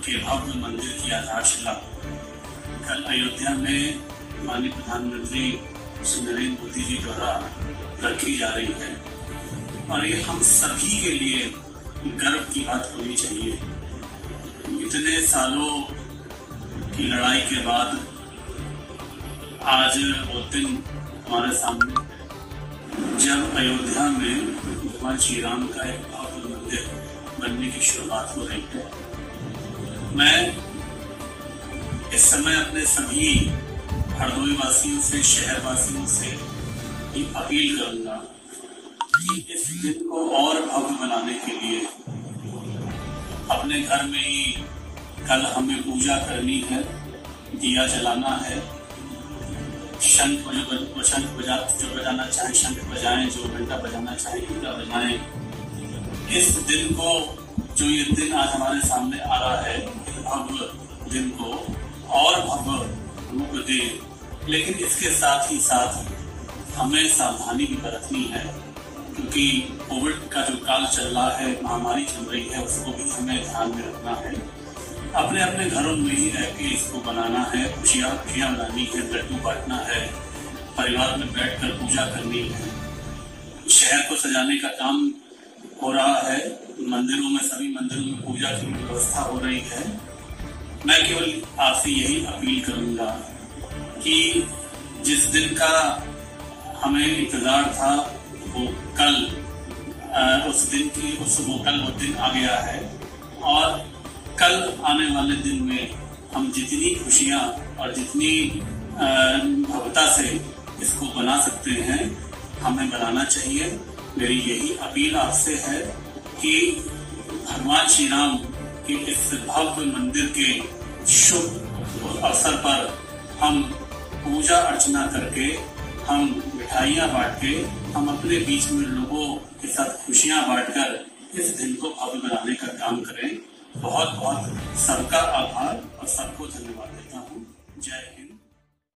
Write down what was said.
के भव्य मंदिर की आधारशिला कल अयोध्या में माननीय प्रधानमंत्री श्री नरेंद्र मोदी जी द्वारा रखी जा रही है और ये हम सभी के लिए गर्व की बात होनी चाहिए। इतने सालों की लड़ाई के बाद आज वो दिन हमारे सामने है जब अयोध्या में भगवान श्री राम का एक भव्य मंदिर बनने की शुरुआत हो रही है। मैं इस समय अपने सभी हरदोई वासियों से, शहर वासियों से ये अपील करूंगा कि इस दिन को और भव्य बनाने के लिए अपने घर में ही कल हमें पूजा करनी है, दिया जलाना है, शंख जो बजाना चाहे शंख बजाएं, जो घंटा बजाना चाहे घंटा बजाएं। इस दिन को, जो ये दिन आज हमारे सामने आ रहा है, इस भव्य दिन को और भव्य रूप दे। लेकिन इसके साथ ही साथ हमें सावधानी भी बरतनी है, क्योंकि कोविड का जो काल चल रहा है, महामारी चल रही है, उसको भी हमें ध्यान में रखना है। अपने अपने घरों में ही रह के इसको बनाना है, खुशियाँ मनानी है, लड्डू बांटना है, परिवार में बैठकर पूजा करनी है। शहर को सजाने का काम हो रहा है, मंदिरों में, सभी मंदिरों में पूजा की व्यवस्था हो रही है। मैं केवल आपसे यही अपील करूंगा कि जिस दिन का हमें इंतजार था वो कल वो दिन आ गया है और कल आने वाले दिन में हम जितनी खुशियां और जितनी भव्यता से इसको बना सकते हैं हमें बनाना चाहिए। मेरी यही अपील आपसे है कि भगवान श्री राम के इस भव्य मंदिर के शुभ अवसर पर हम पूजा अर्चना करके, हम मिठाइयाँ बांट के, हम अपने बीच में लोगों के साथ खुशियाँ बांटकर इस दिन को भव्य बनाने का काम करें। बहुत बहुत सबका आभार और सबको धन्यवाद देता हूँ। जय हिंद।